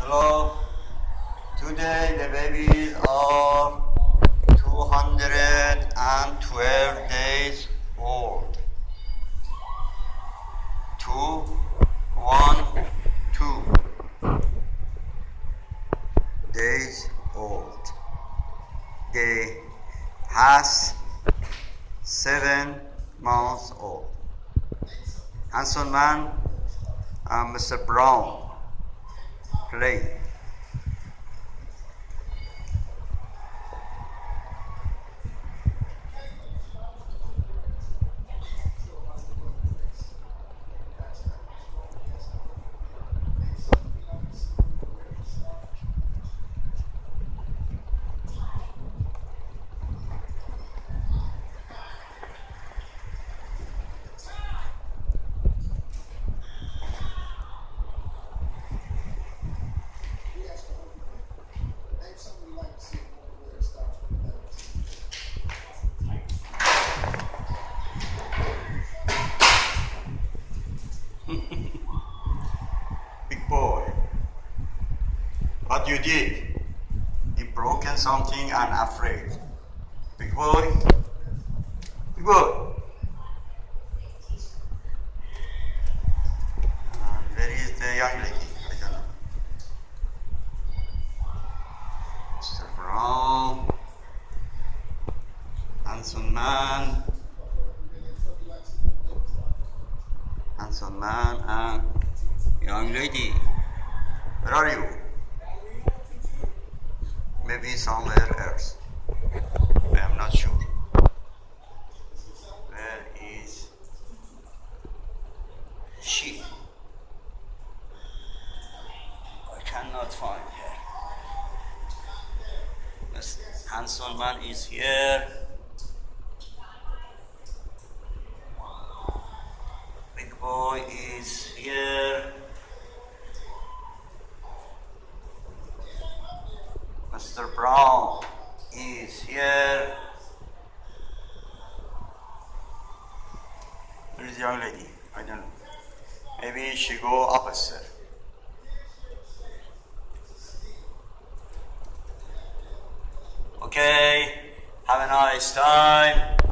Hello. Today the babies are 212 days old. 212 days old. They has 7 months old. Handsome man and Mr. Brown play. Big boy, what you did? You broken something and afraid. Big boy, big boy. Where is the young lady? I don't know. Mr. Brown, handsome man and young lady. Where are you? Maybe somewhere else. I am not sure. Where is she? I cannot find her. This handsome man is here. Big boy is here. Mr. Brown is here. Where is the young lady? I don't know. Maybe she go upstairs. Okay, have a nice time.